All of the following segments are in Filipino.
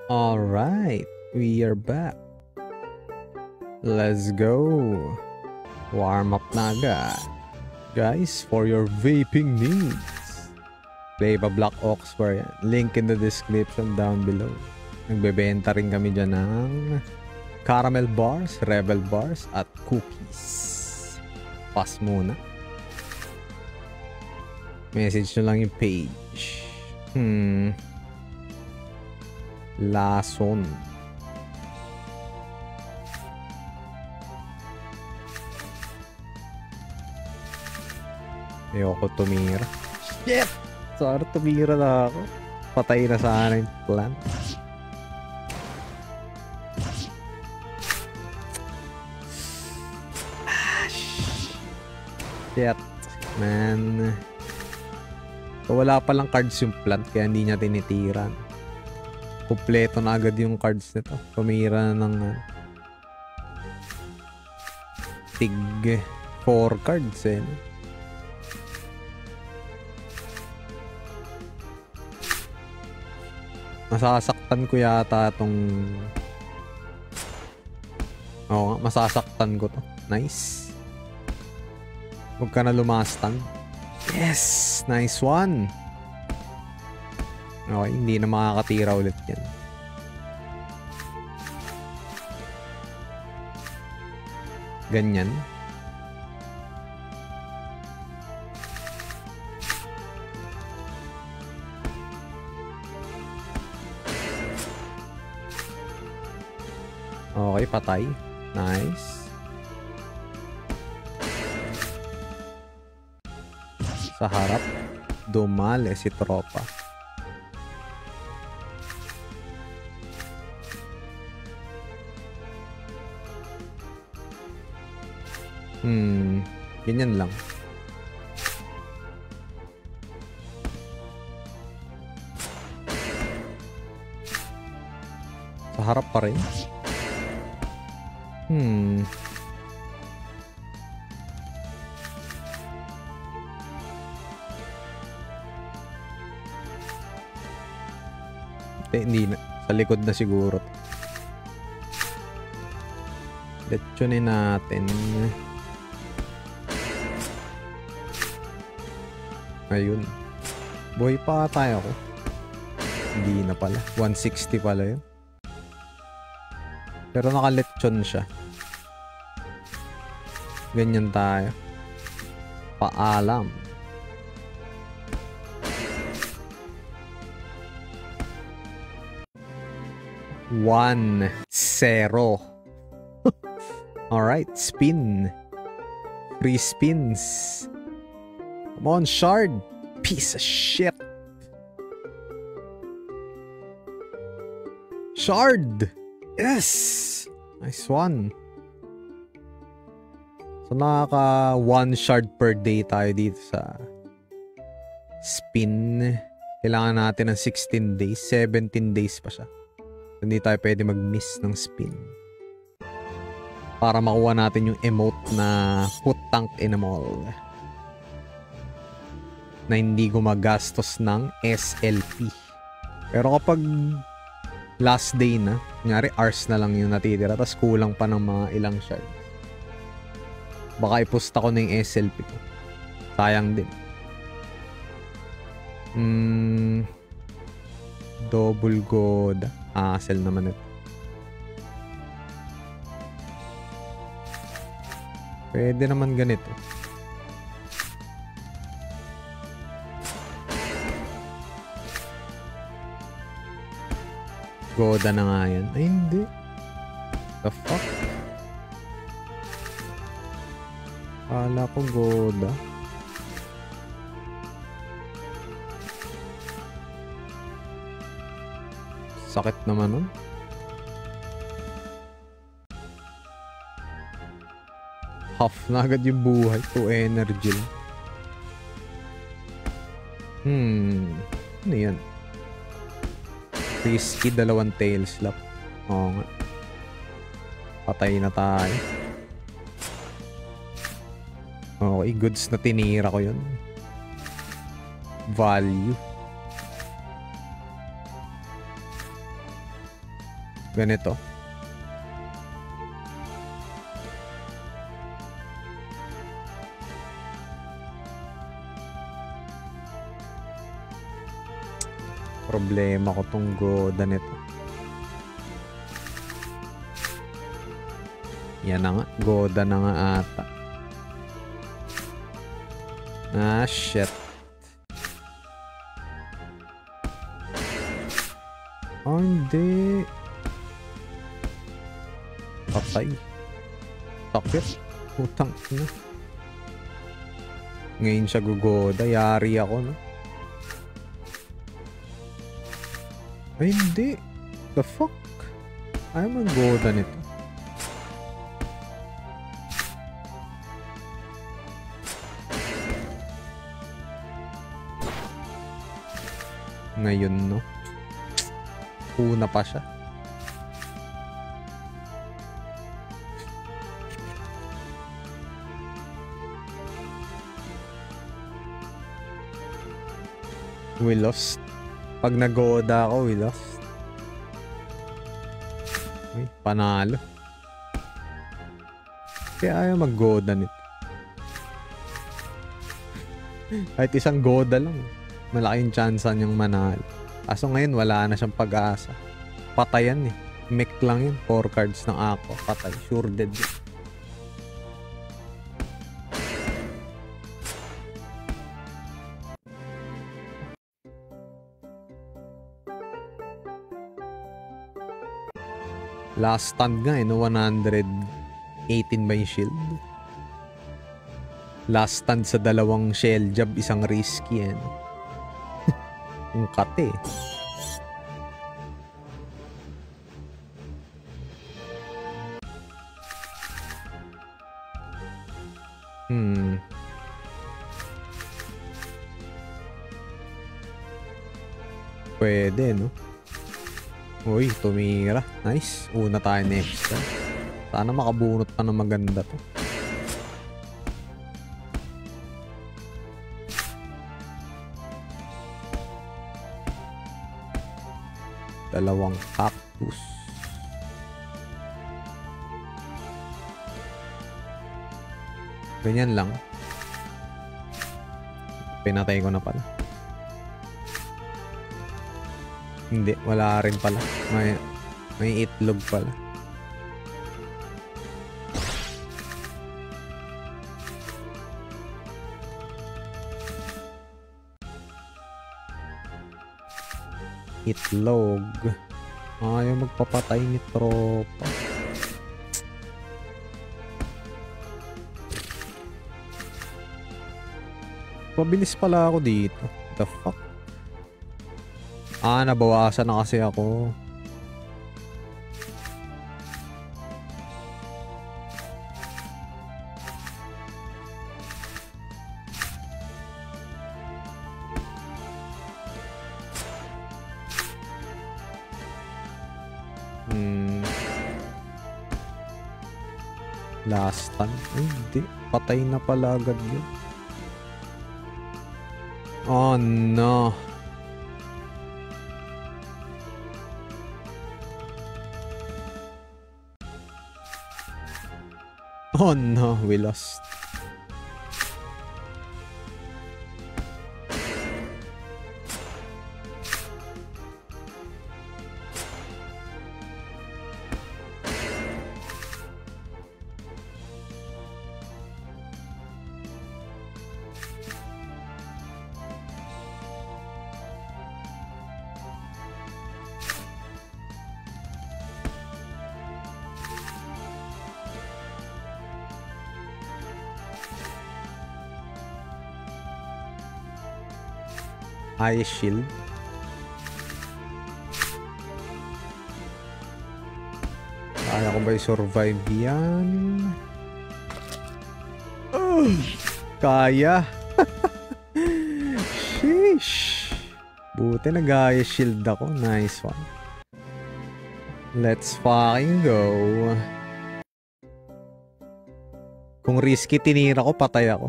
Alright, we are back. Let's go. Warm up na agad. Guys, for your vaping needs. Play pa Black Ops for yan. Link in the description down below. Nagbebenta rin kami dyan ng caramel bars, rebel bars, at cookies. Pass muna. Message nyo lang yung page. Lason. Ayoko tumira. Shit! Sorry, tumira na ako. Patay na sana yung plan. Shit, man. So, wala palang cards yung plant kaya hindi niya tinitiran. Kompleto na agad yung cards nito. Tumira na ng tig 4 cards eh. Masasaktan ko yata itong... Oo nga, masasaktan ko to. Nice. Huwag ka na lumastang. Yes! Nice one! Okay, hindi na makakatira ulit yan. Ganyan. Okay, patay. Nice. Sa harap, dumale si tropa. Ganyan lang. Sa harap pa rin. Hindi na. Sa likod na siguro. Lechonin natin. Ayun. Buhay pa tayo ako. Hindi na pala. 160 pala yun. Pero nakalechon siya. Ganyan tayo. Paalam. One, 0. Alright, spin. Free spins. Come on, shard. Piece of shit. Shard. Yes. Nice one. So, nakaka 1 shard per day tayo dito sa spin. Kailangan natin ng 16 days. 17 days pa siya. Hindi tayo pwede mag-miss ng spin. Para makuha natin yung emote na putang inamol. Na hindi gumagastos ng SLP. Pero kapag last day na, kunyari hours na lang yung natitira, tapos kulang pa ng mga ilang shards, baka ipusta ko na yung SLP ko. Sayang din. Double gold. Sell naman ito. Pwede naman ganito. Goda na nga yan. Ay, hindi. The fuck? Kala ko goda. Sakit naman nun. Half na agad yung buhay. 2 energy lang. Ano yan? Risky, 2 tail slap. Oo nga. Patay na tayo. Okay, goods na tinira ko yun. Value. Ganito. Problema ko tong goda nito. Yan na nga. Goda na nga ata. Ah, shit. Oh, hindi. Patay. Takip. Utang na. Ngayon siya gugoda. Yari ako, no? Ay, hindi. The fuck? Ayaw mag-goda nito. Ngayon, no? Una pa siya. We lost. Pag nag-goda ako, we lost. Uy, panalo. Kaya ayaw mag-goda nito. Kahit isang goda lang. Malaking chance niyang manalo. Kaso ngayon, wala na siyang pag-asa. Patayan eh. Mek lang yun. 4 cards ng ako. Patay. Sure dead yun. Last stand nga eh, no? 118 ba yung shield? Last stand sa dalawang shell jab, isang risky eh, no? Yung kate eh. Pwede, no? Uy, tumira. Nice. Una tayo next. Sana makabunot pa na maganda to. Dalawang cactus. Ganyan lang. Pinatay ko na pala. Hindi, wala rin pala. May itlog pala. Itlog. Ayaw magpapatay ni tropa. Pabilis pala ako dito. The fuck? Nabawasan na kasi ako. Last time. Hindi. Patay na pala agad yun. Oh no. Oh no, we lost. Ice shield. Kaya ko ba i-survive yan? Kaya. Sheesh. Buti nag-ice shield ako. Nice one. Let's fucking go. Kung risky tinira ko, patay ako.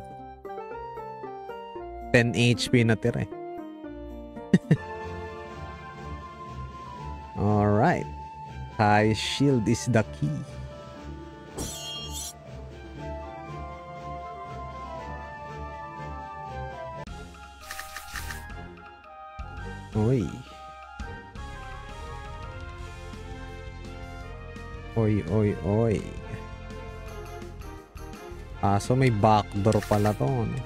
10 HP na tira eh. Alright. High shield is the key. Oy. Oy. So may backdoor pala to, no?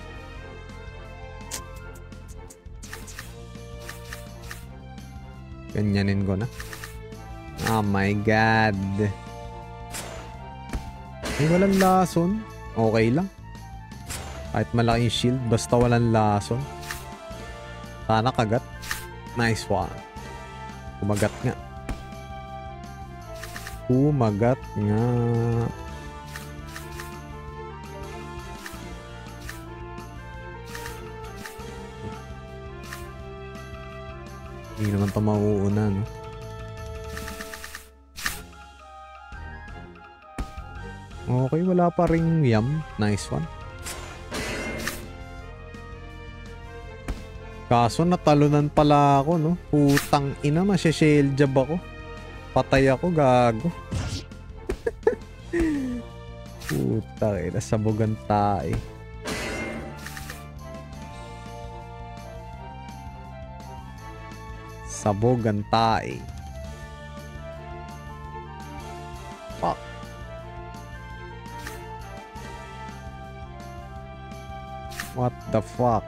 Ganyanin ko na. Oh my god. Ay, walang lason. Okay lang. Kahit malaking shield, basta walang lason. Sana kagat. Nice one. Kumagat nga. Kumagat nga. Hindi naman ito mauuna, no? Okay, wala pa ring yam. Nice one. Kaso natalunan pala ako, no? Putang ina, masya-shell job ako. Patay ako, gago. Putang ina, sabugan tayo. Sabugan tayo. Fuck. What the fuck?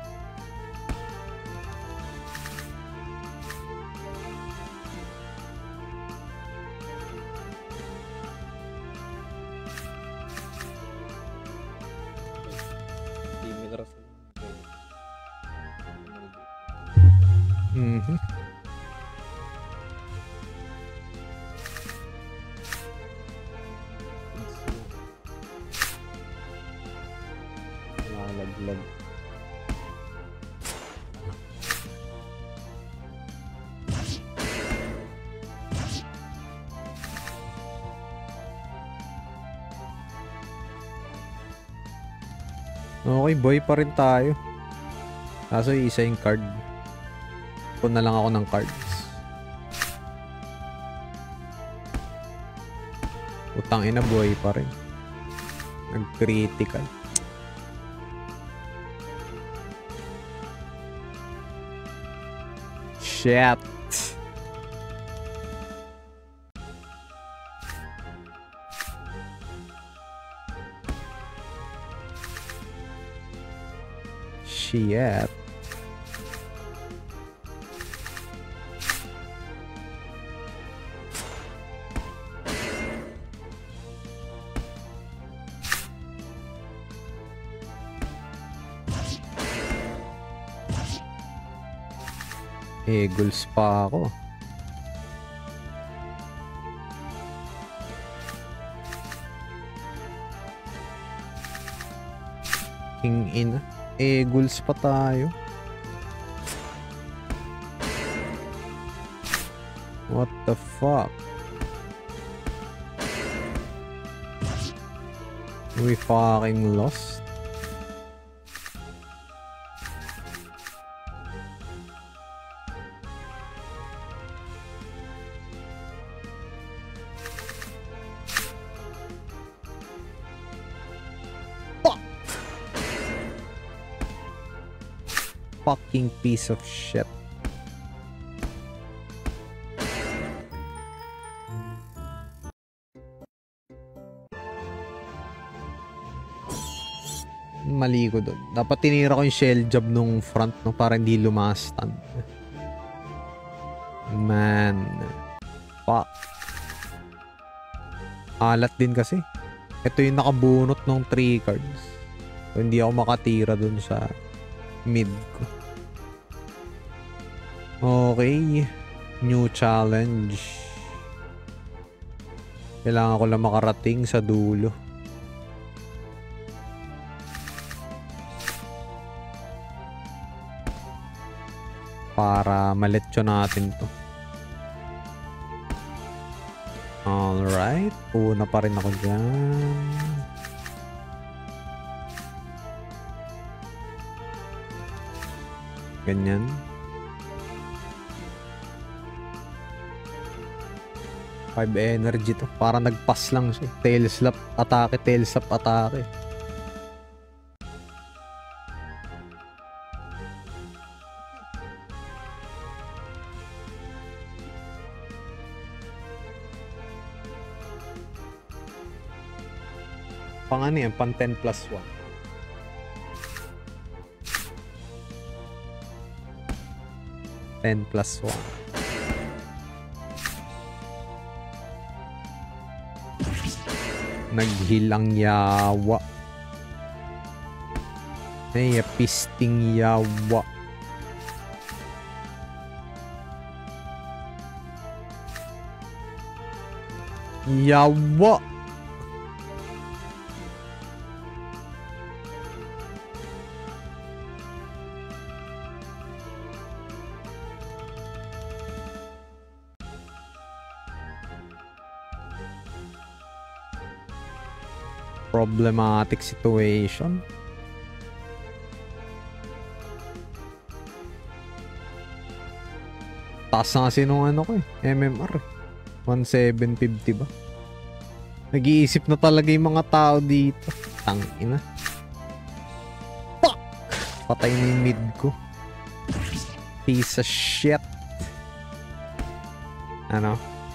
Mhm. Lalaglag. Okay, boy pa rin tayo. Kaso isa yung card. Pun na lang ako ng cards. Utang ina, buhay pa rin. Nag-critical. Shit. Shit. Goals pa ako. King ina. Goals pa tayo. What the fuck? We fucking lost. Fucking piece of shit. Mali ko doon. Dapat tinira ko yung shell job nung front, no, para hindi lumastan. Man. Fuck. Alat din kasi. Ito yung nakabunot ng 3 cards. So, hindi ako makatira doon sa mid ko. Okay. New challenge. Kailangan ko lang makarating sa dulo. Para maletsyo natin to. Alright. Una pa rin ako dyan. Ganyan. 5 energy to. Para nag-pass lang siya. Tail slap atake, tail slap atake. Pang ano yan? Pang 10+1. +1. Naghilang yawa. Ay, pisting yawa. Yawa. Problematic situation. Taas na kasi nung ano ko MMR 1750 ba? Nag-iisip na talaga yung mga tao dito. Tangina. Fuck! Patay na yung mid ko. Piece of shit. Ano?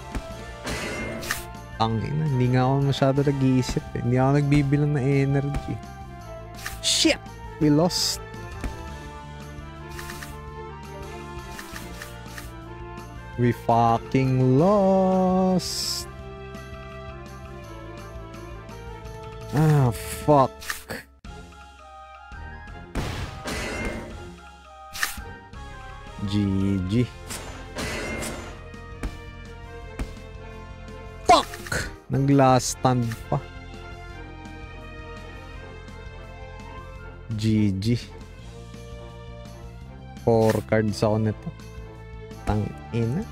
Tangina, hindi nga ako masyado nag-iisip Hindi ako nagbibilang na energy. Shit! We lost. We fucking lost. Ah, fuck. GG. Nag-last stand pa. GG. 4 cards ako nito. Tangina.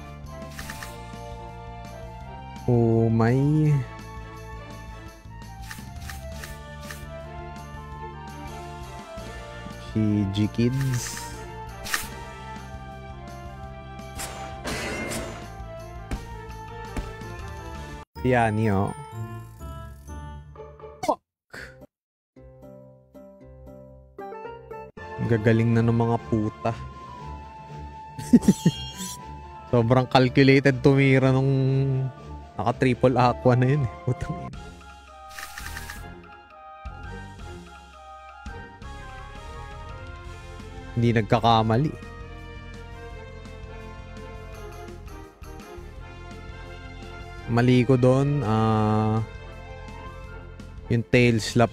Oh my. GG kids. Yan yo. Fuck. Gagaling na ng mga puta. Sobrang calculated tumira nung naka triple aqua na yun Putang ina. Hindi nagkakamali. Mali ko doon, yung tail slap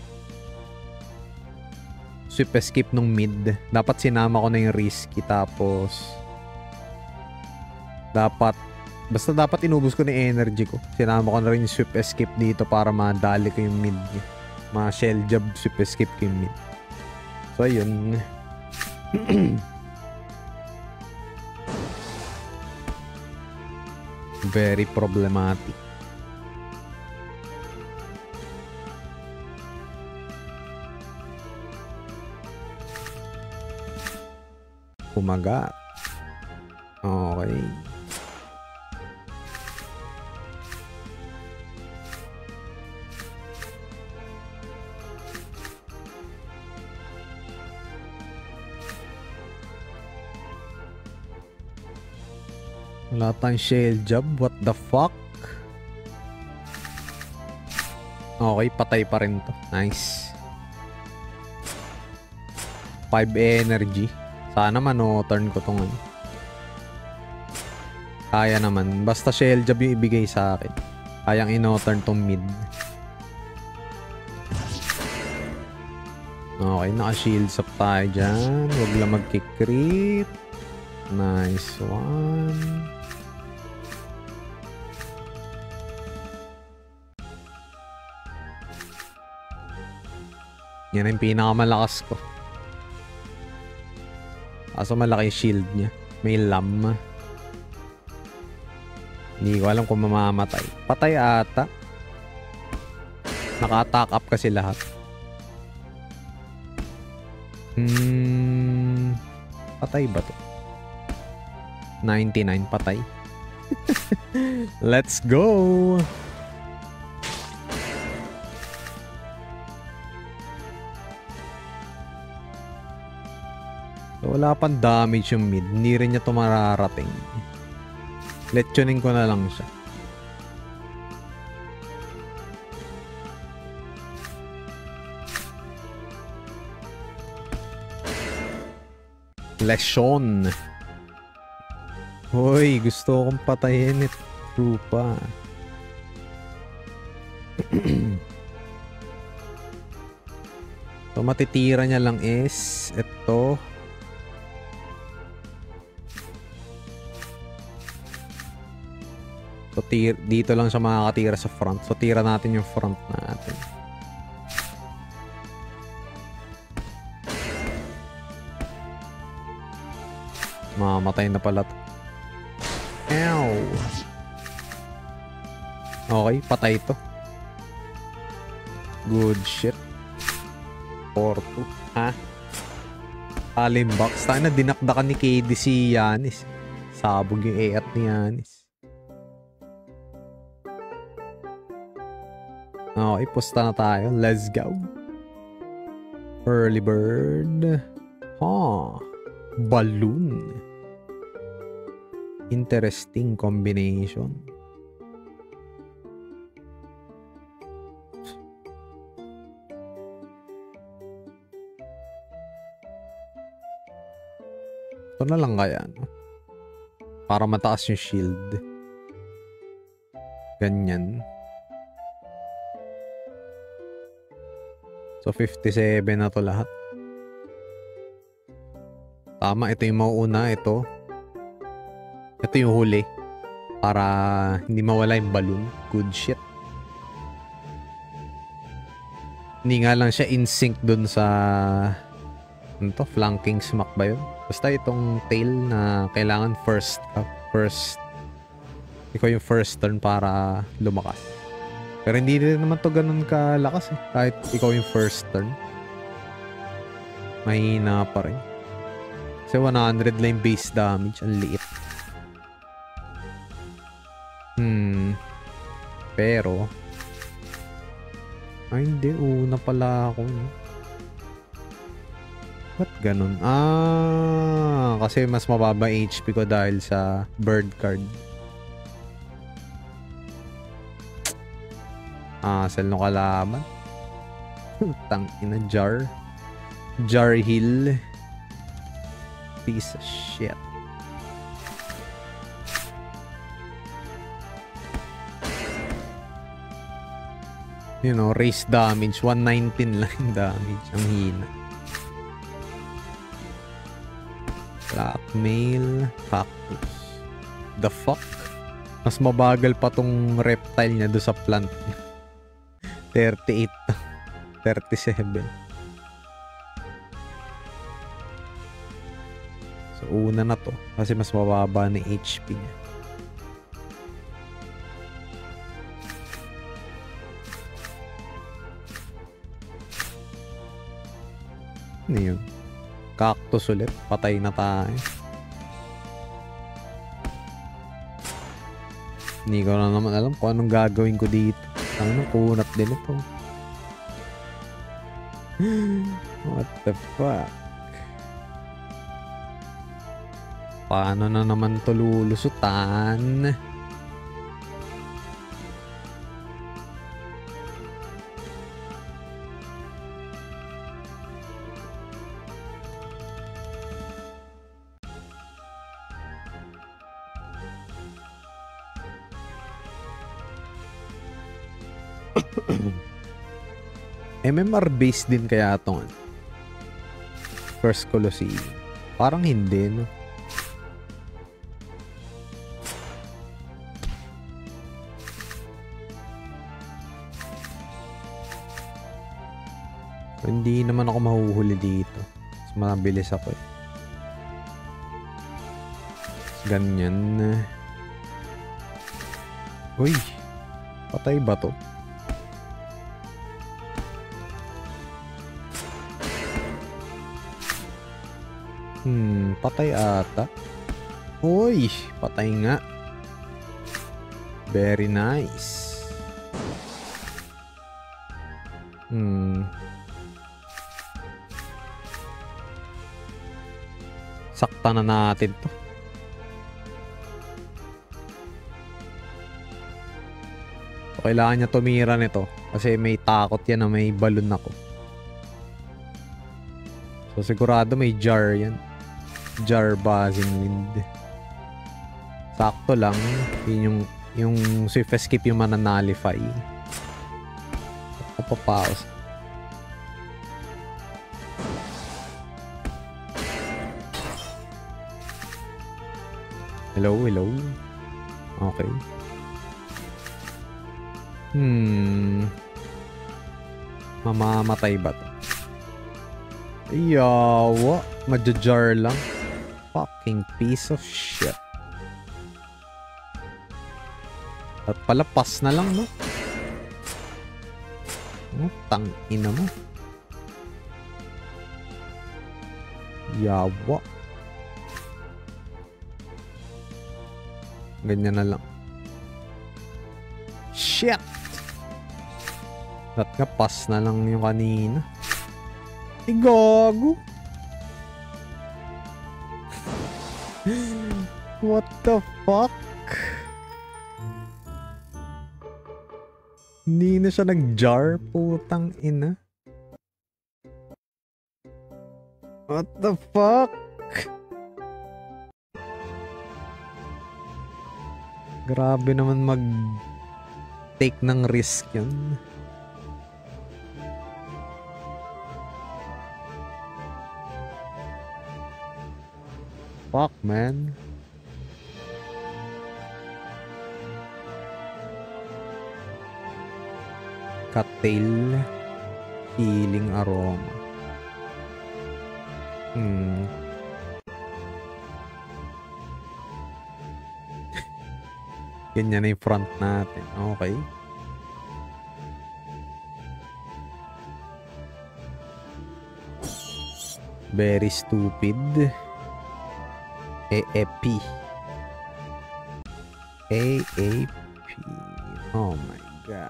sweep escape nung mid. Dapat sinama ko na yung risky tapos basta dapat inubos ko na yung energy ko. Sinama ko na rin yung sweep escape dito para madali ko yung mid niya. Ma-shell jab sweep escape ko yung mid. So ayun. Very problematic. Kumagat. Okay. Wala tayong shell job. What the fuck? Okay, patay pa rin to. Nice. 5 energy. Sana mano-turn ko tong ano. Kaya naman. Basta shell job yung ibigay sa akin. Kayang ino-turn tong mid. Okay, naka-shields up tayo dyan. Huwag lang mag-kick-crit. Nice one. Yan ang pinakamalakas ko. Kaso malaki shield niya. May lam. Hindi ko alam kung mamamatay. Patay ata. Naka-attack up kasi lahat. Patay ba to? 99 patay. Let's go! So, wala pang damage yung mid. Hindi rin niya ito mararating. Lechonin ko na lang siya. Lesson. Hoy, gusto kong patayin it. Trupa. So, matitira niya lang is ito. So, dito lang siya makakatira sa front. So, tira natin yung front natin. Mamatay na pala to. Ow! Okay, patay to. Good shit. 4-2. Ha? Alimbox. Tayo na dinakdakan ni KD si Yanis. Sabog yung A at ni Yanis. Okay, pusta na tayo. Let's go. Early bird. Huh. Balloon. Interesting combination. Ito na lang kaya, no? Para mataas yung shield. Ganyan. So 57 na to lahat. Tama, ito yung mauuna, ito. Ito yung huli. Para hindi mawala yung balloon. Good shit. Hindi nga lang siya in sync dun sa ano to, flanking smack ba yun? Basta itong tail na kailangan first ikaw yung first turn para lumakas. Pero hindi rin naman to ganun kalakas eh. Kahit ikaw yung first turn. Mahina pa rin. Kasi 100 lang base damage. Ang liit. Pero ay hindi, una pala ako, no? Ba't ganun? Kasi mas mababa HP ko dahil sa bird card. Sell no kalaban. Tangina, Jar Hill. Piece of shit. You know, race damage. 119 lang damage. Ang hina. Blackmail. Cactus. The fuck? Mas mabagal pa tong reptile niya do sa plant niya. 38. 37. So, una na to. Kasi mas mababa na HP niya. Ano yun? Cactus ulit. Patay na tayo. Hindi ko na naman alam kung anong gagawin ko dito. Ano, kunat din ito. What the fuck? Paano na naman to lulusutan? MMR based din kaya itong First Colosseum. Parang hindi, no? So, hindi naman ako mahuhuli dito. Mas mabilis ako eh. Ganyan. Uy! Patay ba to? Patay ata. Uy! Patay nga. Very nice. Sakta na natin to. So, kailangan niya tumira nito kasi may takot yan na may balon ako. So sigurado may jar yan. Jar buzzing wind. Sakto lang. Yun yung swift escape yung mananalify. Papaos. Hello, hello. Okay. Mamamatay ba to? Yawa. Madja-jar lang. Fucking piece of shit. At palapas na lang, no? Tangina mo. Yawa. Ganyan na lang. Shit! At nga, pass na lang yung kanina. Igago! What the fuck? Hindi na siya nag-jar, putang ina. What the fuck? Grabe naman mag-take ng risk yun. Fuck, man. Cattail healing aroma. Ganyan na yung front natin. Okay. Very stupid. AAP. AAP. Oh my god.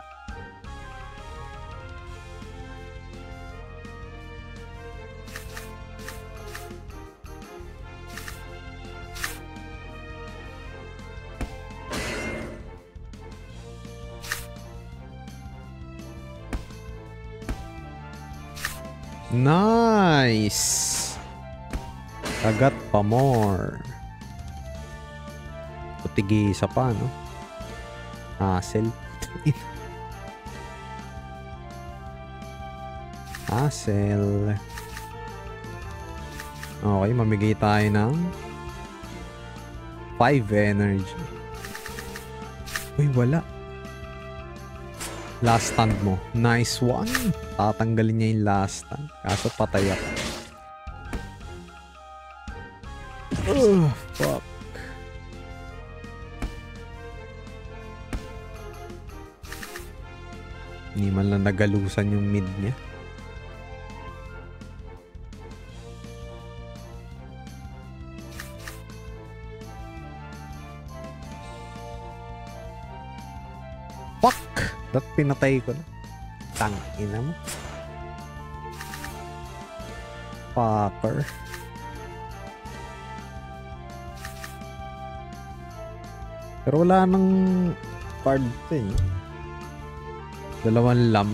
Nice. Kagat pa more. Putigi isa pa, no? Hassle. Hassle. Okay, mamigay tayo ng 5 energy. Uy, wala. Last stand mo. Nice one. Tatanggalin niya yung last stand. Kaso patay ako. Fuck. Hindi man lang nagalusan yung mid niya. Fuck! Ba't pinatay ko na? Tangina mo. Fucker. Pero wala nang card eh. Dalawang lam.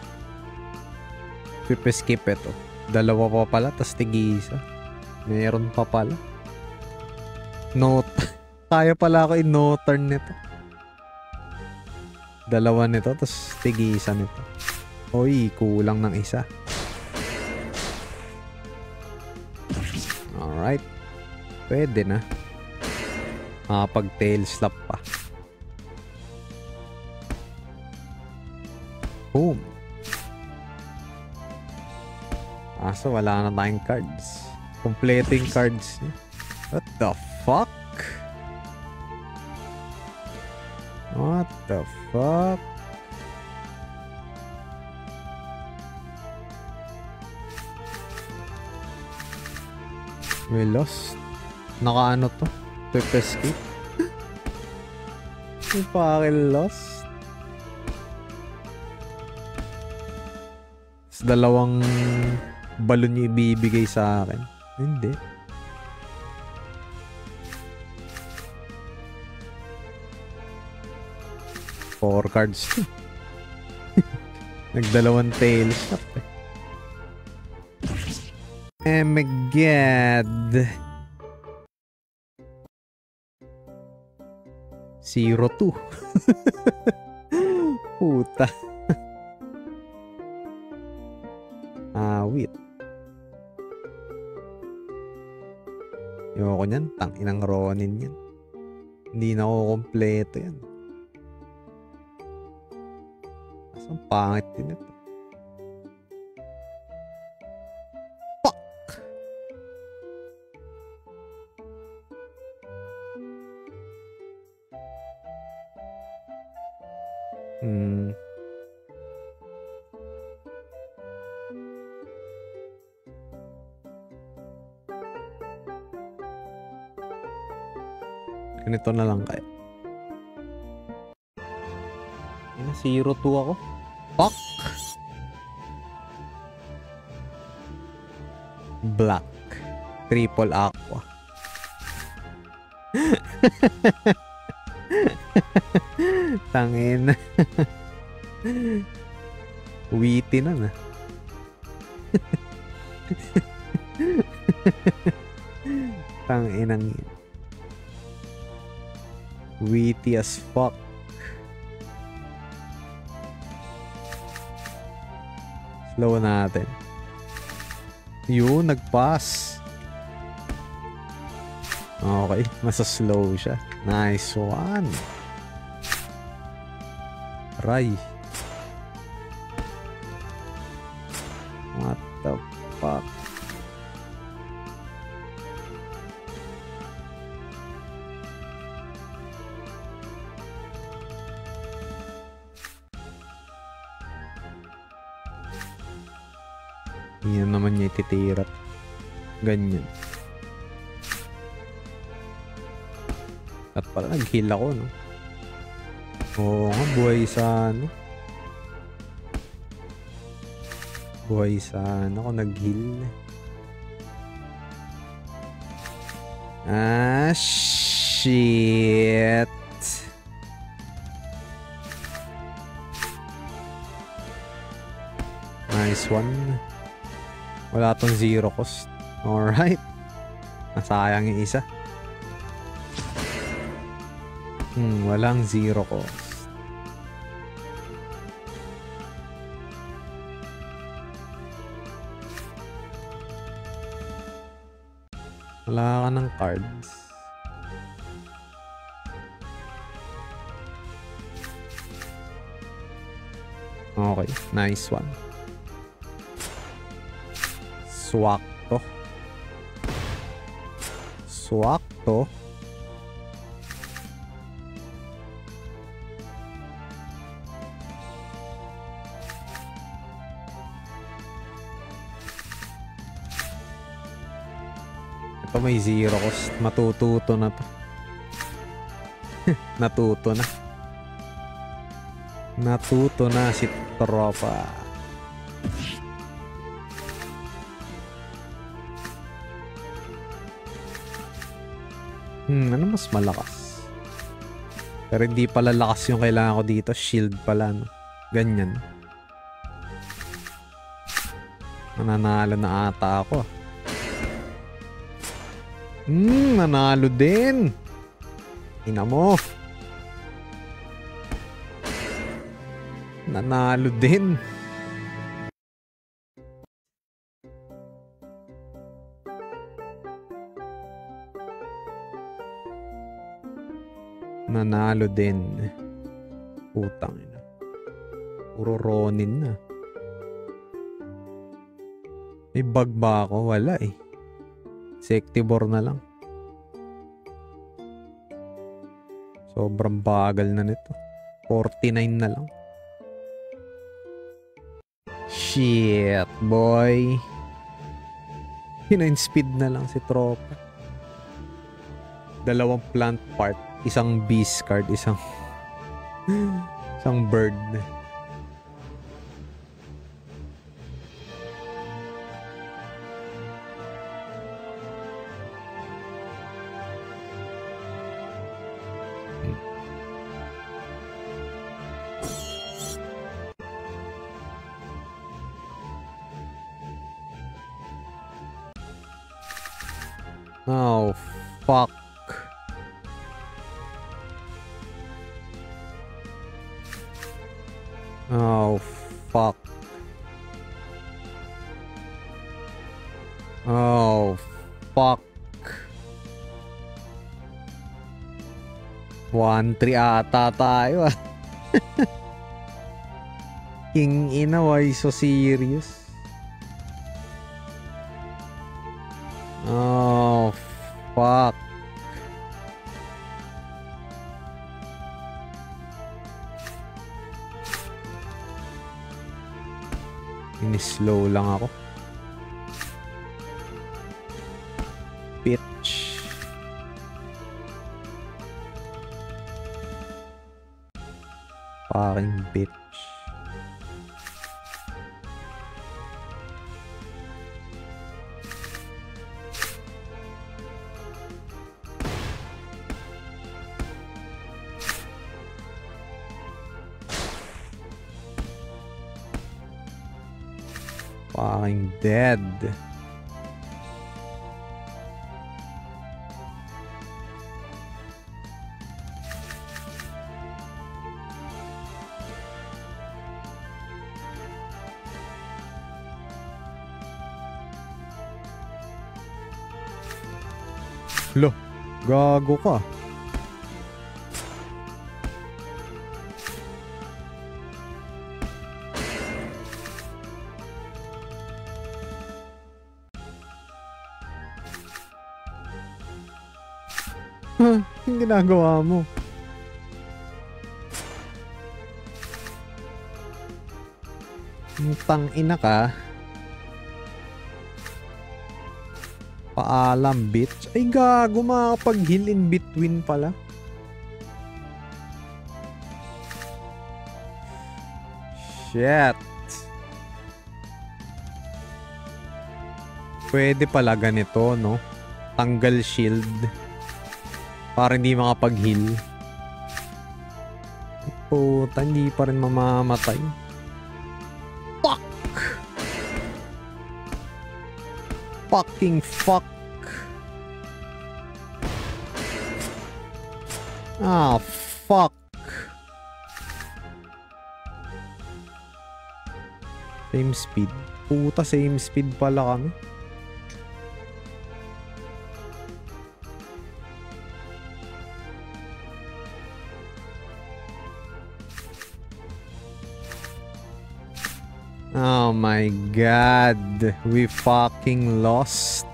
Skip ito. Dalawa pa pala, tas tig-isa. Meron pa pala. Note. Kaya pala ako i-no-turn nito. Dalawa nito, tas tig-isa nito. Uy, kulang ng isa. Alright. Pwede na. Pag tail slap pa. Boom. So wala na tayong cards. Completing cards. What the fuck? What the fuck? We lost. Naka ano to? Quick escape. Yung fucking lost. Dalawang balon yung ibibigay sa akin. Hindi. Four cards. Nagdalawang tail shot eh. Oh my god. 0-2. Puta. Awit. Ayoko niyan. Tanginang Ronin yan. Hindi na ako kompleto yan. Ang pangit din ito. Fuck! Ganito na lang kaya. 0-2 ako. Fuck! Black. Triple aqua. Tangin. Witty na na. Tanginang yun. Witty as fuck. Slow natin. Yun, nag-pass. Okay, masa-slow siya. Nice one. Ray. What the fuck? Yan naman niya ititirap. Ganyan. At pala nag-heal ako, no? Oo nga, buhay sa ano. Buhay sa ano ko nag-heal. Ah, shit. Nice one. Wala tong zero cost. Alright. Nasayang yung isa. Walang zero cost. Wala ka ng cards. Okay, nice one. Swakto. Swakto. Ito may zero cost. Matututo na to. Natuto na. Natuto na si tropa. Ano mas malakas? Pero hindi pala lakas yung kailangan ko dito. Shield pala, no? Ganyan. Mananalo na ata ako. Nanalo din. Ina mo. Nanalo din. Nanalo din. Putang ina. Puro Ronin na. May bug ba ako? Wala eh. Sectibor na lang. Sobrang bagal na nito. 49 na lang. Shit, boy. 9 speed na lang si tropa. Dalawang plant part. Isang beast card. Isang Isang bird. Oh, fuck. Oh, fuck. Oh, fuck. 1-3 ata tayo ah. King ina, why so serious? Oh, fuck. Ini-slow lang ako. Bitch. Fucking bitch. Fucking dead. Lo, gago ka. Yung ginagawa mo. Tang-ina ka. Paalam, bitch. Ay, gago, makakapag-heal in between pala. Shit. Pwede pala ganito, no? Tanggal shield. Para hindi makapag-heal. Puta, hindi pa rin mamamatay. Fuck! Fucking fuck! Ah, fuck! Same speed. Puta, same speed pala kami. Oh my god, we fucking lost.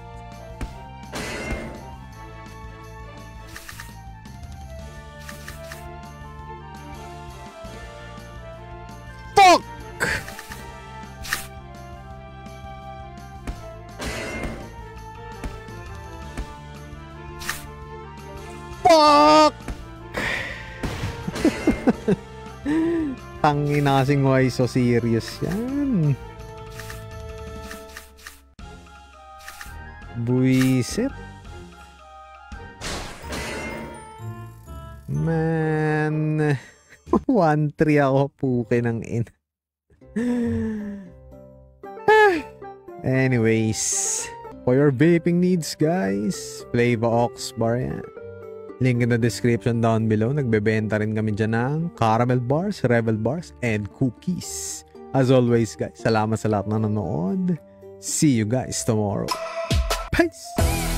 Fuck! Fuck! Tangina kasing why so serious yan. Buisit. Man. 1-3 ako, puke ng in. Anyways, for your vaping needs guys, Flava Ox Bar yan. Link in the description down below. Nagbebenta rin kami dyan ng caramel bars, rebel bars, and cookies. As always guys, salamat sa lahat na nanonood. See you guys tomorrow. Peace!